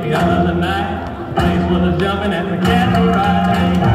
the other night. Place was jumping at the candle right.